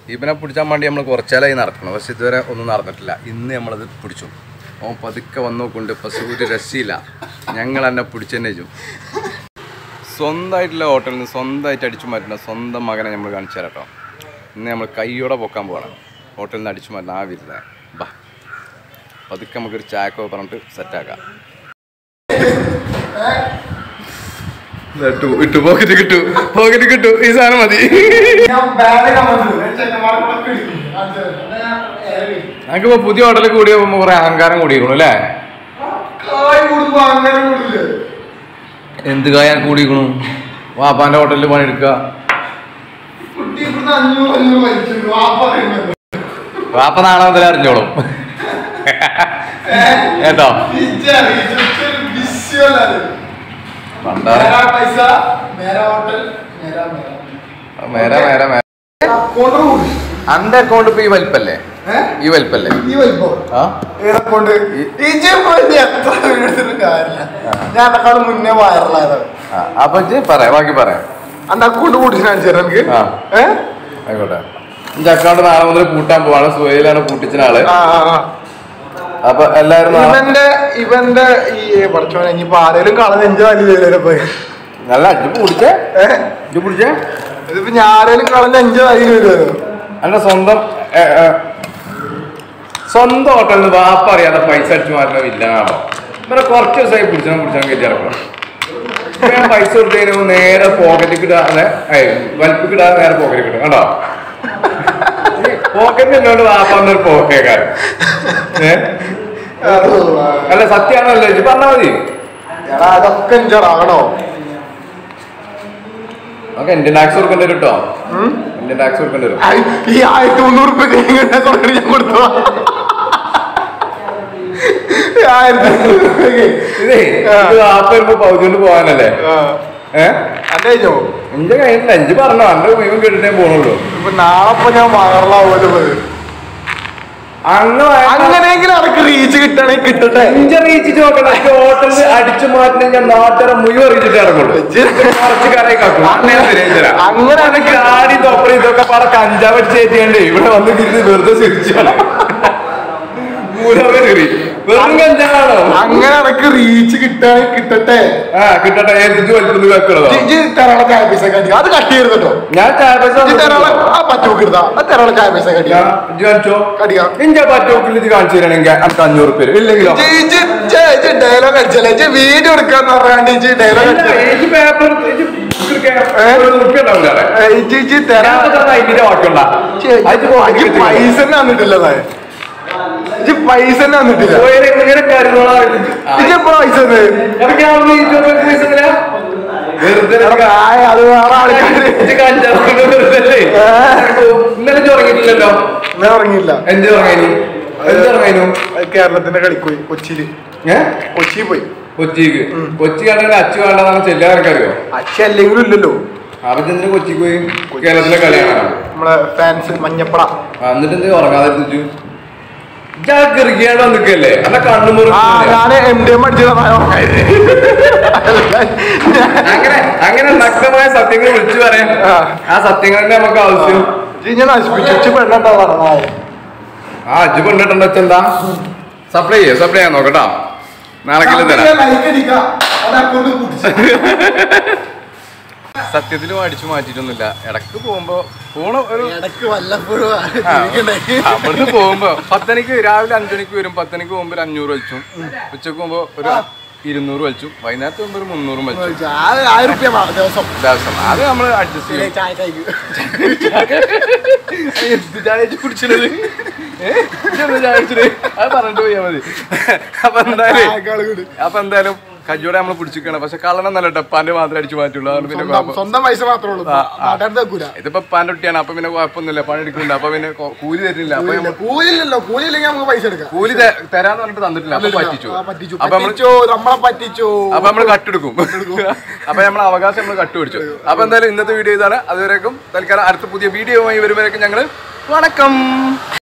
ഇവനെ പിടിച്ചാൻ വേണ്ടി നമ്മൾ കുറച്ചാലായി നടക്കണം. പക്ഷെ ഇതുവരെ ഒന്നും നടന്നിട്ടില്ല. ഇന്ന് നമ്മളത് പിടിച്ചു. അവൻ പതുക്കെ വന്നു നോക്കുന്നുണ്ട്. പക്ഷെ ഒരു രക്ഷയില്ല. ഞങ്ങൾ എന്നെ പിടിച്ചെന്നെ ചെയ്യും. സ്വന്തമായിട്ടുള്ള ഹോട്ടലിൽ നിന്ന് സ്വന്തമായിട്ട് അടിച്ചു മാറ്റുന്ന സ്വന്തം മകനെ നമ്മൾ കാണിച്ചു തരാം കേട്ടോ. ഇന്ന് നമ്മൾ കൈയോടെ പൊക്കാൻ പോകണം. ഹോട്ടലിൽ നിന്ന് അടിച്ചു മാറ്റുന്ന ആ വിരുദ്ധ ബാ പതുക്കെ നമുക്കൊരു ചായക്കോ പറഞ്ഞിട്ട് സെറ്റാക്കാം. പോക്കറ്റ് കിട്ടു ഈ സാധനം മതി. ഞങ്ങൾക്കിപ്പോ പുതിയ ഹോട്ടലിൽ കൂടി പോകുമ്പോ കുറെ അഹങ്കാരം കൂടിയിരിക്കണു അല്ലേ? എന്ത് കായാൻ കൂടിയിരിക്കണു? വാപ്പാന്റെ ഹോട്ടലിൽ പണിയെടുക്ക. വാപ്പ നാളെ മുതലേ അറിഞ്ഞോളും കേട്ടോ. അന്റെ അക്കൗണ്ട് ഇപ്പൊ ഈ വലിപ്പല്ലേ? ഈ വലിപ്പല്ലേ? ഞാൻ മുന്നേ വൈറലായതാണ്. അപ്പൊ പറയാം, ബാക്കി പറയാം. അന്റെ അക്കൗണ്ട് കൂട്ടി എനിക്ക് ആയിക്കോട്ടെ. എന്റെ അക്കൗണ്ട് നാളെ മുതൽ കൂട്ടാൻ പോവാണ്. സുഹൈലാണ് കൂട്ടിച്ച ആള്. അപ്പൊ എല്ലാരും ഇവന്റെ ഈ പഠിച്ചോനെ ഇനിയിപ്പോ ആരേലും കളഞ്ഞ എഞ്ചോ പോയി നല്ല അടിപ്പ് കുടിച്ചേ പിടിച്ചേ. ഇതിപ്പോ ഞാരേലും കളഞ്ഞ എഞ്ചോ അതിൽ വരുമല്ലോ. അല്ല സ്വന്തം ഹോട്ടലിൽ നിന്ന് വാപ്പ അറിയാതെ പൈസ അടിച്ചു മാറ്റുന്ന വില്ലനാണോ? ഇവരെ കുറച്ച് ദിവസമായി പിടിച്ചാൽ കയറ്റി ഇറക്കണം. ഞാൻ പൈസ കൊടുത്തതിന് നേരെ പോക്കറ്റിൽ കിട്ടാതെ വലിപ്പ് കിട്ടാതെ നേരെ പോക്കറ്റിൽ കിട്ടും കേട്ടോ. പോക്കറ്റിൽ എന്നോട് വാപ്പാന്നൊരു പോക്കേക്കാരൻ. അല്ല സത്യമാണല്ലോ ഇത് പറഞ്ഞാ മതി. അതൊക്കെ ആണോ? നമുക്ക് ഇന്ത്യൻ ടാക്സ് കൊടുക്കേണ്ടി വരും കേട്ടോ. ഇന്ത്യൻ ടാക്സ് കൊടുക്കേണ്ടി വരും. ഈ 1300 ഞാൻ കൊടുത്തു. ഇതേ വാപ്പ വരുമ്പോ പൗതുകൊണ്ട് പോകാനല്ലേ? എന്റെ കഴിഞ്ഞില്ല. അഞ്ച് പറഞ്ഞോ അന്റെ മുഴുവൻ കേട്ടിട്ടേ പോണുള്ളൂ. ഇപ്പൊ നാളെ ഞാൻ വയറലാവുമല്ലോ. അങ്ങനെയെങ്കിലും അവർക്ക് റീച്ച് കിട്ടണേ കിട്ടട്ടെ. ഇഞ്ച റീച്ച് നോക്കണ ഹോട്ടലിൽ അടിച്ചു മാറ്റുന്ന ഞാൻ നാട്ടുകാരെ മുഴുവൻ റീച്ചിട്ട് ഇറങ്ങുള്ളൂ. കുറച്ച് കറി കാക്കും. അങ്ങനെ ഗാഡി തൊപ്പറി ഇതൊക്കെ പാടെ കഞ്ചാവ് അടിച്ച് കയറ്റിയാണ്ട് ഇവിടെ വന്ന് തിരിച്ച് വെറുതെ ചിരിച്ചാണ്. വെറും കഞ്ചാവാണോ? അങ്ങനെ അവർക്ക് റീച്ച് കിട്ടണേ കിട്ടട്ടെ. കിട്ടട്ടെ. ചായ പൈസ കട്ടി അത് കട്ട് ചെയ്ത് കേട്ടോ. ഞാൻ ചായ പൈസ പറ്റോക്കിരുതാ ചായ പൈസ പറ്റോക്കിൽ ഇത് കാണിച്ചു തരണെങ്കിൽ എനിക്ക് 500 രൂപ ഇല്ലെങ്കിലോ ഡയലോഗ് അടിച്ചല്ലേ വീഡിയോ എടുക്കാന്ന് പറഞ്ഞാണ്ട് ഡയലോഗ് പേപ്പർ പൈസ തന്നിട്ടില്ല. പൈസ തന്നിട്ടില്ല. അത് വേറെ ആൾക്കാര് ഇന്നലെ ഉറങ്ങിയിട്ടില്ലല്ലോ. ഉറങ്ങിയില്ല. കേരളത്തിന്റെ കളിപ്പോയി കൊച്ചിയില്. കൊച്ചിയിൽ പോയി. കൊച്ചി കണ്ടെങ്കിൽ അച്ചു വേണ്ടെന്നാണ് ചെല്ലാർക്കറിയോ? അച്ഛ അല്ലെങ്കിലും ഇല്ലല്ലോ. അവരെന്തിനും കൊച്ചിക്ക് പോയി കേരളത്തിലെ കളിയാണ് നമ്മളെ ഫാൻസ് മഞ്ഞപ്പട. എന്നിട്ട് എന്തെങ്കിലും ഉറങ്ങാതെ നിക്കല്ലേ? അല്ല കണ്ണുമുറി അങ്ങനെ നഗ്നമായ സത്യങ്ങൾ വിളിച്ചു പറയാം. ആ സത്യങ്ങളുടെ നമുക്ക് ആവശ്യം. അജ്ജ് പെണ്ണിട്ടുണ്ടോ? എന്താ സപ്ലൈ ചെയ്യാൻ നോക്കട്ടോ. നാളെങ്കിലും തരാം. സത്യത്തിലും അടിച്ചു മാറ്റിയിട്ടൊന്നുമില്ല. ഇടക്ക് പോകുമ്പോ അവിടുന്ന് പോകുമ്പോ 10 മണിക്ക് രാവിലെ 5 മണിക്ക് വരും. 10 മണിക്ക് പോകുമ്പോ 500 വലിച്ചും. ഉച്ചക്ക് പോകുമ്പോ ഒരു 200 വലിച്ചും. വൈകുന്നേരത്ത് പോകുമ്പോ ഒരു 300 വലിച്ചും ദിവസം. അത് നമ്മൾ അഡ്ജസ്റ്റ് ചെയ്യും. കുടിച്ചത് അത് പറഞ്ഞിട്ട് പോയാ മതി. അപ്പൊ എന്തായാലും കജോടെ നമ്മള് പിടിച്ചിരിക്കണം. പക്ഷെ കള്ളണം നല്ല ഡപ്പാന്റെ മാത്രമേ അടിച്ചു മാറ്റുള്ളൂ. സ്വന്തം പൈസ മാത്രമേ ഉള്ളൂ. ഇതിപ്പോ പാൻ്റെ ഒട്ടിയാണ്. അപ്പൊ പിന്നെ കുഴപ്പമൊന്നുമില്ല. പണി എടുക്കുന്നുണ്ട്. അപ്പൊ പിന്നെ കൂലി തരുന്നില്ല. കൂലി തരാന്ന് പറഞ്ഞിട്ട് തന്നിട്ടില്ല. അപ്പൊ പറ്റിച്ചു. അപ്പൊ നമ്മള് കട്ടെടുക്കും. അപ്പൊ നമ്മളെ അവകാശം നമ്മള് കട്ടുപിടിച്ചു. അപ്പൊ എന്തായാലും ഇന്നത്തെ വീഡിയോ ഇതാണ്. അതുവരേക്കും തൽക്കാലം അടുത്ത പുതിയ വീഡിയോയുമായി വരുമ്പോഴേക്കും ഞങ്ങള് വണക്കം.